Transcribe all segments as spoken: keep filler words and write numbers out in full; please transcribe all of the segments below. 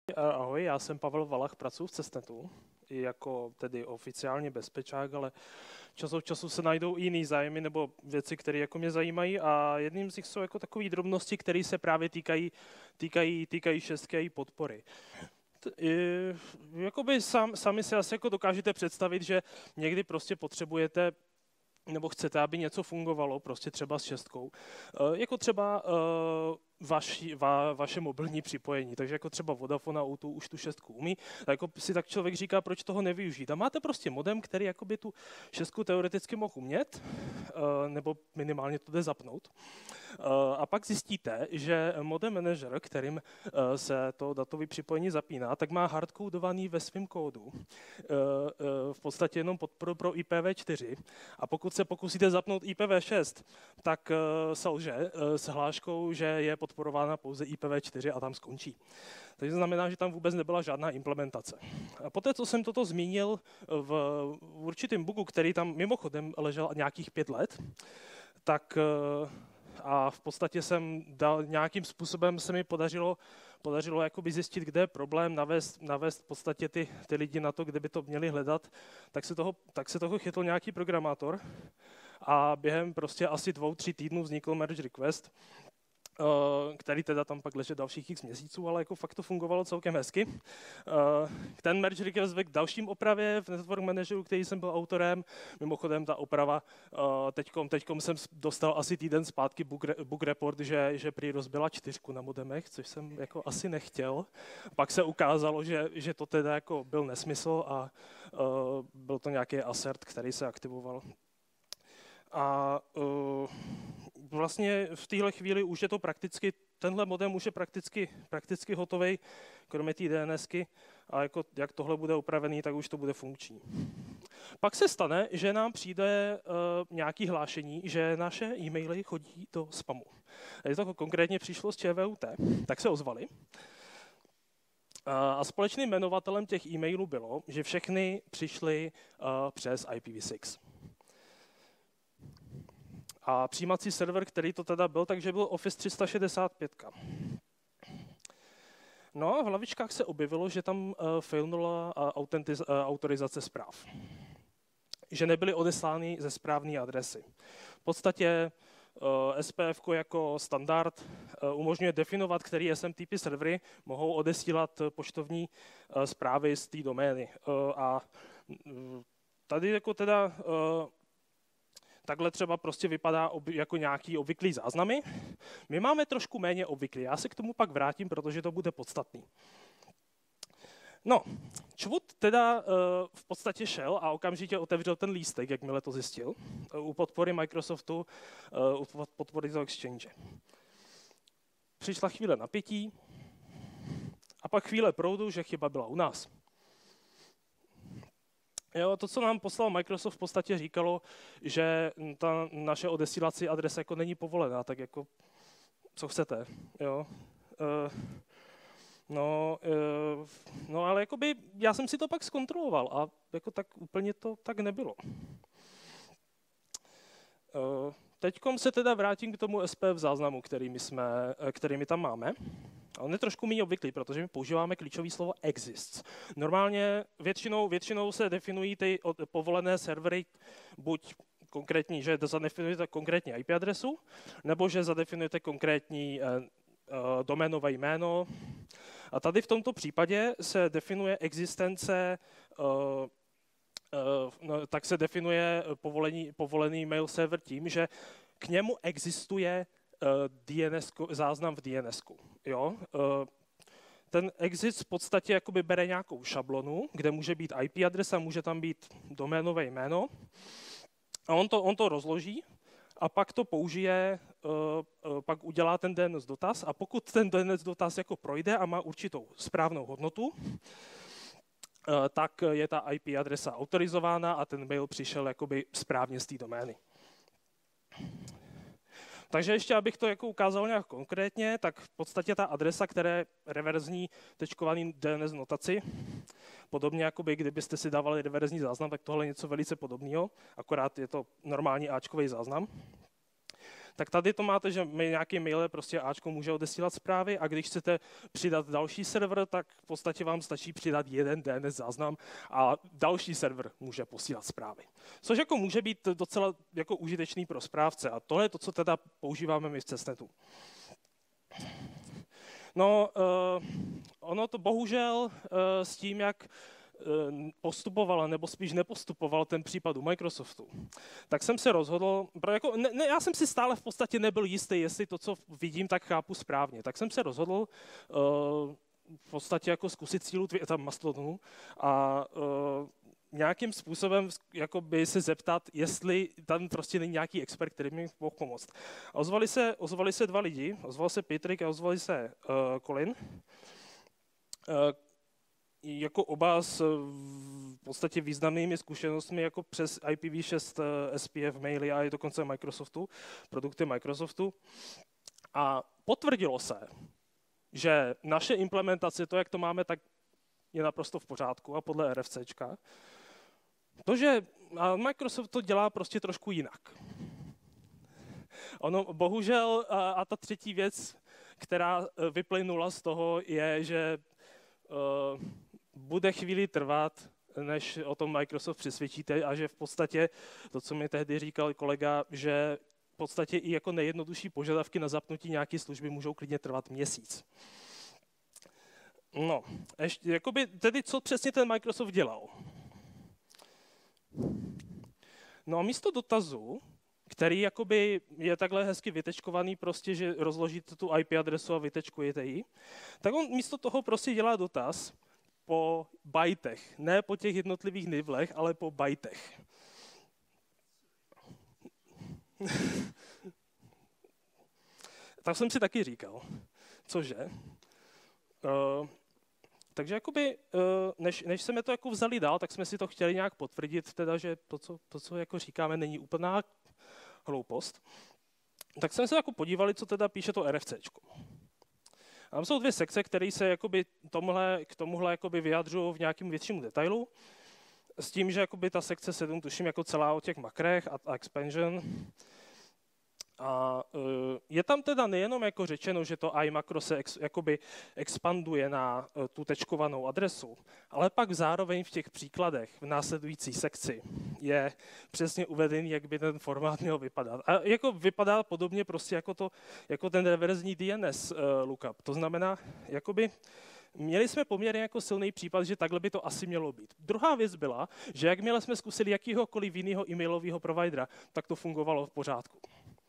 Ahoj, já jsem Pavel Valach, pracuji v Cestnetu, i jako tedy oficiálně bezpečák, ale čas od času se najdou i jiný zájmy nebo věci, které jako mě zajímají a jedním z nich jsou jako takové drobnosti, které se právě týkají, týkají, týkají šestky a její podpory. I, jakoby sam, sami si asi jako dokážete představit, že někdy prostě potřebujete nebo chcete, aby něco fungovalo, prostě třeba s šestkou. E, jako třeba e, vaši, va, vaše mobilní připojení, takže jako třeba Vodafone Auto už tu šestku umí, tak jako si tak člověk říká, proč toho nevyužít. A máte prostě modem, který jakoby tu šestku teoreticky mohl umět, e, nebo minimálně to jde zapnout. E, a pak zjistíte, že modem manager, kterým e, se to datové připojení zapíná, tak má hardcodovaný ve svém kódu e, e, v podstatě jenom podporu pro I P v čtyři. A pokud se pokusíte zapnout I P v šest, tak uh, selže uh, s hláškou, že je podporována pouze I P v čtyři a tam skončí. Takže to znamená, že tam vůbec nebyla žádná implementace. A poté, co jsem toto zmínil v určitém bugu, který tam mimochodem ležel nějakých pět let, tak uh, a v podstatě jsem dal nějakým způsobem se mi podařilo podařilo jakoby zjistit, kde je problém, navést, navést v podstatě ty, ty lidi na to, kde by to měli hledat, tak se toho, tak se toho chytl nějaký programátor a během prostě asi dvou, tří týdnů vznikl merge request, který teda tam pak leží dalších x měsíců, ale jako fakt to fungovalo celkem hezky. Ten merge request vedl k dalším opravě v Network Manageru, který jsem byl autorem. Mimochodem ta oprava, teďkom, teďkom jsem dostal asi týden zpátky bug, bug report, že, že prý rozbila čtyřku na modemech, což jsem jako asi nechtěl. Pak se ukázalo, že, že to teda jako byl nesmysl a byl to nějaký assert, který se aktivoval. A uh, vlastně v téhle chvíli už je to prakticky, tenhle modem už je prakticky, prakticky hotový, kromě té DNSky, a jako, jak tohle bude upravený, tak už to bude funkční. Pak se stane, že nám přijde uh, nějaké hlášení, že naše e-maily chodí do spamu. Když to konkrétně přišlo z ČVUT, tak se ozvali. A společným jmenovatelem těch e-mailů bylo, že všechny přišly uh, přes I P v šest. A přijímací server, který to teda byl, takže byl Office tři sta šedesát pět. No a v hlavičkách se objevilo, že tam uh, failnula uh, uh, autorizace zpráv. Že nebyly odeslány ze správné adresy. V podstatě uh, S P F jako standard uh, umožňuje definovat, který S M T P servery mohou odesílat poštovní uh, zprávy z té domény. Uh, a uh, tady jako teda uh, takhle třeba prostě vypadá jako nějaký obvyklý záznamy. My máme trošku méně obvyklý. Já se k tomu pak vrátím, protože to bude podstatný. No, Čvut teda uh, v podstatě šel a okamžitě otevřel ten lístek, jakmile to zjistil, uh, u podpory Microsoftu, uh, u podpory toho Exchange. Přišla chvíle napětí a pak chvíle proudu, že chyba byla u nás. Jo, to, co nám poslal Microsoft, v podstatě říkalo, že ta naše odesílací adresa jako není povolená, tak jako, co chcete, jo. Uh, no, uh, no, ale jakoby, já jsem si to pak zkontroloval a jako tak úplně to tak nebylo. Uh, teďkom se teda vrátím k tomu S P F záznamu, který my, jsme, který my tam máme. A on je trošku méně obvyklý, protože my používáme klíčové slovo exists. Normálně většinou, většinou se definují ty povolené servery buď konkrétní, že zadefinujete konkrétní I P adresu, nebo že zadefinujete konkrétní uh, uh, doménové jméno. A tady v tomto případě se definuje existence, uh, uh, no, tak se definuje povolený, povolený mail server tím, že k němu existuje D N S, záznam v D N S ku. Jo? Ten exist v podstatě jakoby bere nějakou šablonu, kde může být I P adresa, může tam být doménové jméno. A on to, on to rozloží a pak to použije, pak udělá ten D N S dotaz a pokud ten D N S dotaz jako projde a má určitou správnou hodnotu, tak je ta I P adresa autorizována a ten mail přišel jakoby správně z té domény. Takže ještě, abych to jako ukázal nějak konkrétně, tak v podstatě ta adresa, která je reverzní tečkovaný D N S notaci, podobně jako by, kdybyste si dávali reverzní záznam, tak tohle je něco velice podobného, akorát je to normální áčkový záznam. tak tady to máte, že nějaký mail prostě Ačko může odesílat zprávy a když chcete přidat další server, tak v podstatě vám stačí přidat jeden D N S záznam a další server může posílat zprávy. Což jako může být docela jako užitečný pro správce a tohle je to, co teda používáme my v Cessnetu. No, uh, ono to bohužel uh, s tím, jak postupoval, nebo spíš nepostupoval ten případ u Microsoftu, tak jsem se rozhodl, jako, ne, ne, já jsem si stále v podstatě nebyl jistý, jestli to, co vidím, tak chápu správně. Tak jsem se rozhodl uh, v podstatě jako zkusit sílu tam Mastodonu a uh, nějakým způsobem jakoby se zeptat, jestli tam prostě není nějaký expert, který mi mohl pomoct. A ozvali se, ozvali se dva lidi, ozval se Patrick a ozvali se uh, Colin. Uh, jako oba s v podstatě významnými zkušenostmi jako přes I P v šest S P F maily a i dokonce Microsoftu, produkty Microsoftu. A potvrdilo se, že naše implementace, to, jak to máme, tak je naprosto v pořádku a podle RFCčka. To, že Microsoft to dělá prostě trošku jinak. Ono bohužel, a, a ta třetí věc, která vyplynula z toho, je, že uh, bude chvíli trvat, než o tom Microsoft přesvědčíte a že v podstatě to, co mi tehdy říkal kolega, že v podstatě i jako nejjednodušší požadavky na zapnutí nějaké služby můžou klidně trvat měsíc. No, ještě, jakoby, tedy co přesně ten Microsoft dělal? No a místo dotazu, který jakoby je takhle hezky vytečkovaný, prostě, že rozložíte tu I P adresu a vytečkujete ji, tak on místo toho prostě dělá dotaz po bajtech. Ne po těch jednotlivých nivlech, ale po bajtech. Tak jsem si taky říkal. Cože? Uh, takže jakoby, uh, než, než jsme to jako vzali dál, tak jsme si to chtěli nějak potvrdit, teda, že to, co, to, co jako říkáme, není úplná hloupost. Tak jsme se jako podívali, co teda píše to RFCčko. Tam jsou dvě sekce, které se jakoby tomuhle, k tomuhle jakoby vyjadřují v nějakém většímu detailu. S tím, že jakoby ta sekce sedm tuším jako celá o těch makrech a, a expansion. A uh, je tam teda nejenom jako řečeno, že to iMacro se ex, jakoby expanduje na uh, tu tečkovanou adresu, ale pak zároveň v těch příkladech v následující sekci je přesně uvedený, jak by ten formát měl vypadat. A jako vypadá podobně prostě jako, to, jako ten reverzní D N S uh, lookup. To znamená, jakoby měli jsme poměrně jako silný případ, že takhle by to asi mělo být. Druhá věc byla, že jakmile jsme zkusili jakýhokoliv jiného e-mailového providera, tak to fungovalo v pořádku.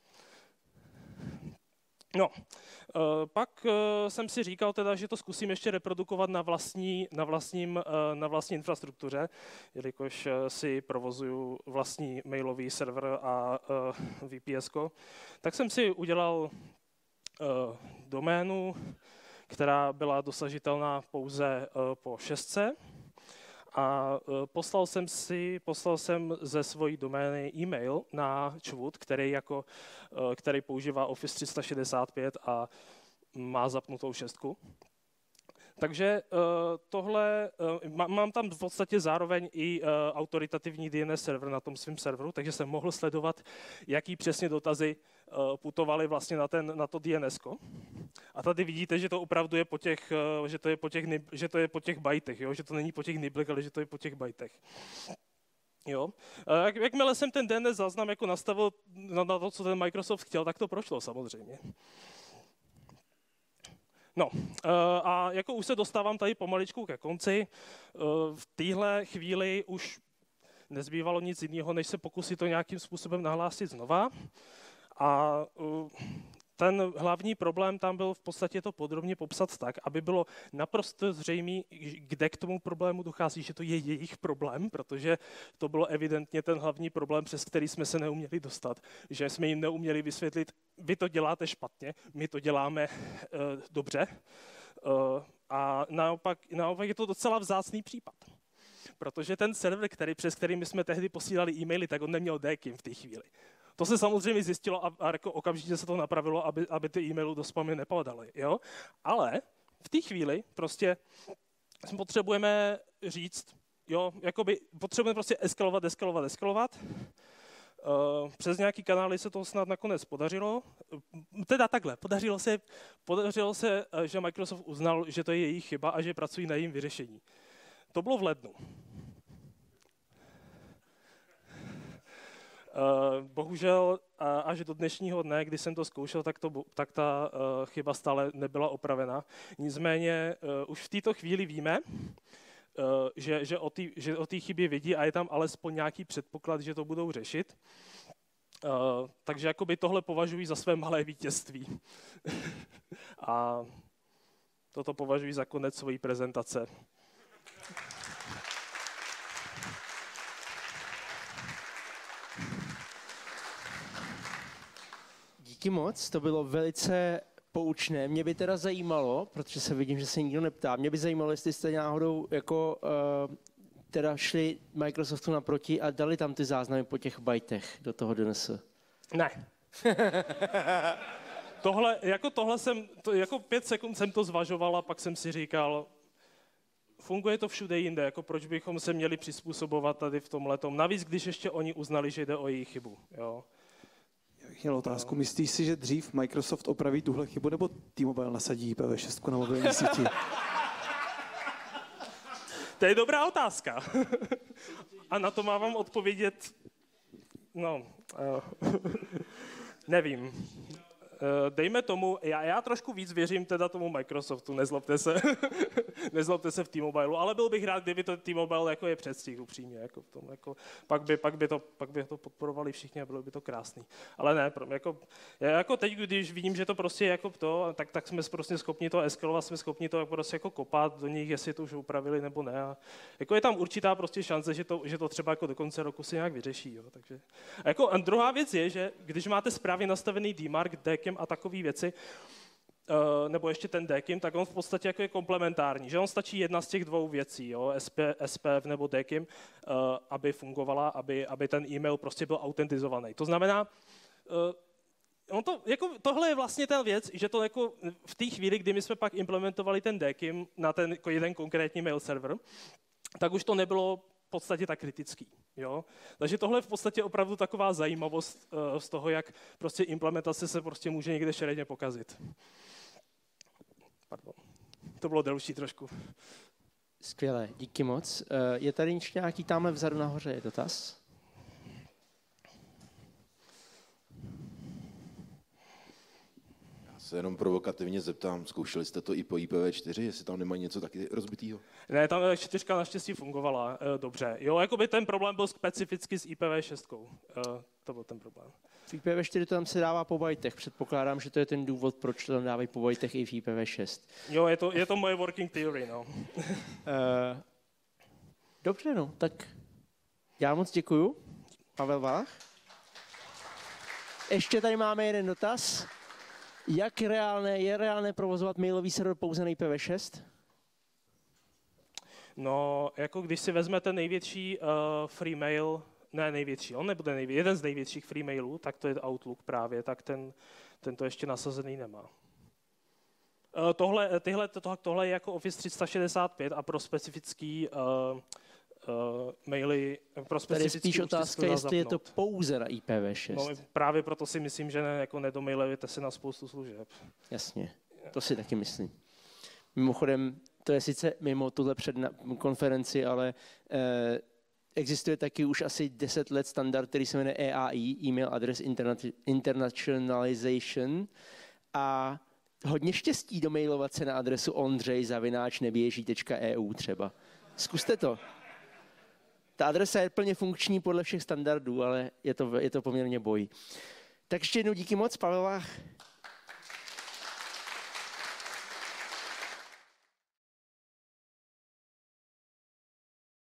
No, uh, pak uh, jsem si říkal teda, že to zkusím ještě reprodukovat na vlastní, na vlastním, uh, na vlastní infrastruktuře, jelikož uh, si provozuju vlastní mailový server a uh, V P S ko. Tak jsem si udělal uh, doménu, která byla dosažitelná pouze uh, po šestce. A poslal jsem si, poslal jsem ze svojí domény e-mail na Čvut, který, jako, který používá Office tři sta šedesát pět a má zapnutou šestku. Takže tohle, mám tam v podstatě zároveň i autoritativní D N S server na tom svém serveru, takže jsem mohl sledovat, jaký přesně dotazy putovaly vlastně na, ten, na to D N S ko. A tady vidíte, že to opravdu je po těch, že to je po těch, že to je po těch bajtech, jo? Že to není po těch niblech, ale že to je po těch bajtech. Jo. Jak, jakmile jsem ten D N S záznam jako nastavil na, na to, co ten Microsoft chtěl, tak to prošlo samozřejmě. No a jako už se dostávám tady pomaličku ke konci, v téhle chvíli už nezbývalo nic jiného, než se pokusit to nějakým způsobem nahlásit znova. A ten hlavní problém tam byl v podstatě to podrobně popsat tak, aby bylo naprosto zřejmé, kde k tomu problému dochází, že to je jejich problém, protože to bylo evidentně ten hlavní problém, přes který jsme se neuměli dostat, že jsme jim neuměli vysvětlit, vy to děláte špatně, my to děláme uh, dobře. Uh, a naopak, naopak je to docela vzácný případ. Protože ten server, který, přes který my jsme tehdy posílali e-maily, tak on neměl D K I M v té chvíli. To se samozřejmě zjistilo a, a jako okamžitě se to napravilo, aby, aby ty e-maily do spamu nepadaly. Jo? Ale v té chvíli prostě potřebujeme říct, jo, jakoby potřebujeme prostě eskalovat, eskalovat, eskalovat. Uh, přes nějaký kanály se to snad nakonec podařilo. Teda takhle, podařilo se, podařilo se, že Microsoft uznal, že to je jejich chyba a že pracují na jejím vyřešení. To bylo v lednu. Uh, bohužel až do dnešního dne, kdy jsem to zkoušel, tak, to, tak ta uh, chyba stále nebyla opravena. Nicméně uh, už v této chvíli víme, Uh, že, že o té že o té chybě vidí a je tam alespoň nějaký předpoklad, že to budou řešit. Uh, takže jakoby tohle považuji za své malé vítězství. A toto považuji za konec své prezentace. Díky moc, to bylo velice poučné. Mě by teda zajímalo, protože se vidím, že se nikdo neptá, mě by zajímalo, jestli jste náhodou jako uh, teda šli Microsoftu naproti a dali tam ty záznamy po těch bajtech do toho D N S. Ne. tohle, jako tohle jsem, to, jako pět sekund jsem to zvažoval a pak jsem si říkal, funguje to všude jinde, jako proč bychom se měli přizpůsobovat tady v tomhletom. Navíc, když ještě oni uznali, že jde o jejich chybu. Jo. Měl otázku. Myslíš si, že dřív Microsoft opraví tuhle chybu, nebo T-Mobile nasadí I P v šest na mobilní síti? To je dobrá otázka. A na to mám vám odpovědět, no, uh, nevím. Uh, dejme tomu, já, já trošku víc věřím teda tomu Microsoftu, nezlobte se, nezlobte se v T-Mobileu, ale byl bych rád, kdyby to T-Mobile jako je předstih upřímně, jako v tom, jako, pak, by, pak, by to, pak by to podporovali všichni a bylo by to krásný. Ale ne, jako, já jako teď, když vidím, že to prostě je jako to, tak, tak jsme prostě schopni to eskalovat, jsme schopni to prostě jako kopat do nich, jestli to už upravili nebo ne. A jako je tam určitá prostě šance, že to, že to třeba jako do konce roku se nějak vyřeší. Jo, takže. A, jako, a druhá věc je, že když máte správně nastavený D M A R C, D K I M a takové věci, Uh, nebo ještě ten D K I M, tak on v podstatě jako je komplementární, že on stačí jedna z těch dvou věcí, jo, S P, S P F nebo D K I M, uh, aby fungovala, aby, aby ten e-mail prostě byl autentizovaný. To znamená, uh, on to, jako, tohle je vlastně ta věc, že to jako v té chvíli, kdy my jsme pak implementovali ten D K I M na ten jako jeden konkrétní mail server, tak už to nebylo v podstatě tak kritický. Jo? Takže tohle je v podstatě opravdu taková zajímavost uh, z toho, jak prostě implementace se prostě může někde šeredně pokazit. Pardon. To bylo delší trošku. Skvělé, díky moc. Je tady ještě nějaký tamhle vzadu nahoře je dotaz? Já se jenom provokativně zeptám, zkoušeli jste to i po I P v čtyři, jestli tam nemají něco taky rozbitýho? Ne, tam čtyřka naštěstí fungovala e, dobře. Jo, jakoby ten problém byl specificky s I P v šest. E, to byl ten problém. V I P v čtyři to tam se dává po bajtech. Předpokládám, že to je ten důvod, proč to tam dávají po bajtech i v I P v šest. Jo, je to, je to moje working theory, no. e, dobře, no, tak já moc děkuju. Pavel Valach. Ještě tady máme jeden dotaz. Jak reálné, je reálné provozovat mailový server pouze na I P v šest? No, jako když si vezmete největší uh, free mail, ne největší, on nebude největší, jeden z největších free mailů, tak to je Outlook právě, tak ten, ten to ještě nasazený nemá. Uh, tohle, tyhle, to, tohle je jako Office tři sta šedesát pět a pro specifický uh, Uh, maily pro specifický. Tady spíš otázka, jestli je to pouze na I P v šest. No, právě proto si myslím, že ne, jako nedomailujete se na spoustu služeb. Jasně, to si taky myslím. Mimochodem, to je sice mimo tuhle konferenci, ale eh, existuje taky už asi deset let standard, který se jmenuje E A I, Email Address Internationalization, a hodně štěstí domailovat se na adresu ondřej zavináč neběží tečka e u třeba. Zkuste to. Ta adresa je plně funkční podle všech standardů, ale je to, je to poměrně boj. Tak ještě jednou díky moc, Pavel Valach.